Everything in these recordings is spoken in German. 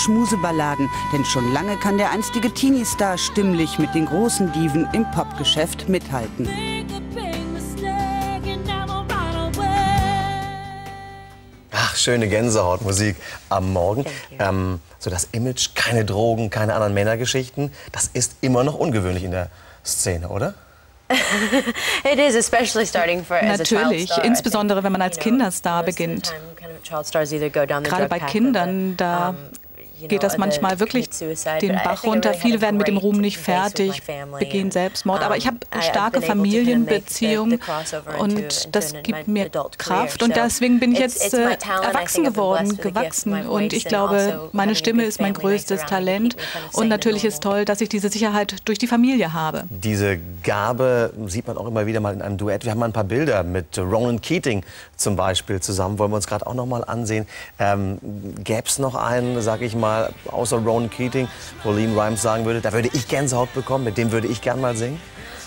Schmuseballaden, denn schon lange kann der einstige Teenie-Star stimmlich mit den großen Diven im Popgeschäft mithalten. Ach, schöne Gänsehautmusik am Morgen. So das Image, keine Drogen, keine anderen Männergeschichten, das ist immer noch ungewöhnlich in der Szene, oder? Natürlich, insbesondere wenn man als Kinderstar beginnt. Gerade bei Kindern, da geht das manchmal wirklich den Bach runter. Viele werden mit dem Ruhm nicht fertig, begehen Selbstmord. Aber ich habe starke Familienbeziehungen und das gibt mir Kraft. Und deswegen bin ich jetzt erwachsen geworden, gewachsen. Und ich glaube, meine Stimme ist mein größtes Talent. Und natürlich ist toll, dass ich diese Sicherheit durch die Familie habe. Diese Gabe sieht man auch immer wieder mal in einem Duett. Wir haben mal ein paar Bilder mit Ronan Keating zum Beispiel zusammen. Wollen wir uns gerade auch noch mal ansehen. Gäbe es noch einen, sage ich mal, außer Ronan Keating, wo LeAnn Rimes sagen würde, da würde ich Gänsehaut bekommen, mit dem würde ich gern mal singen?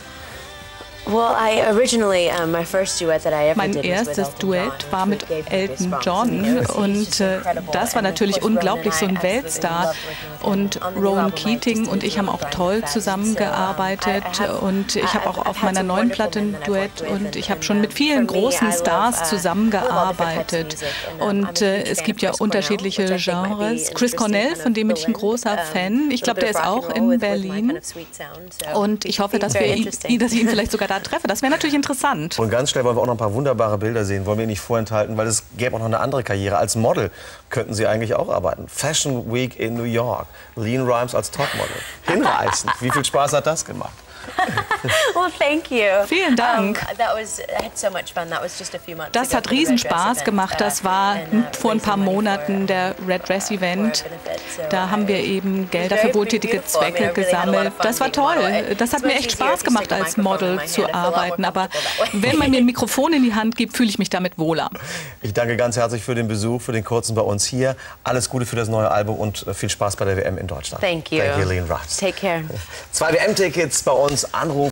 Mein erstes Duett war mit Elton John und das war natürlich unglaublich, so ein Weltstar. Und Ronan Keating und ich haben auch toll zusammengearbeitet und ich habe auch auf meiner neuen Platte ein Duett und ich habe schon mit vielen großen Stars zusammengearbeitet. Und es gibt ja unterschiedliche Genres. Chris Cornell, von dem bin ich ein großer Fan. Ich glaube, der ist auch in Berlin und ich hoffe, dass ich ihn vielleicht sogar da treffe. Das wäre natürlich interessant. Und ganz schnell wollen wir auch noch ein paar wunderbare Bilder sehen, wollen wir nicht vorenthalten, weil es gäbe auch noch eine andere Karriere. Als Model könnten Sie eigentlich auch arbeiten. Fashion Week in New York, LeAnn Rimes als Topmodel. Hinreißend. Wie viel Spaß hat das gemacht? Vielen Dank. Das hat riesen Spaß gemacht. Das war vor ein paar Monaten der Red Dress Event. Da haben wir eben Gelder für wohltätige Zwecke gesammelt. Das war toll. Das hat mir echt Spaß gemacht, als Model zu arbeiten. Aber wenn man mir ein Mikrofon in die Hand gibt, fühle ich mich damit wohler. Ich danke ganz herzlich für den Besuch, für den kurzen bei uns hier. Alles Gute für das neue Album und viel Spaß bei der WM in Deutschland. Thank you. Thank you, LeAnn Rimes. Take care. 2 WM-Tickets bei uns anrufen.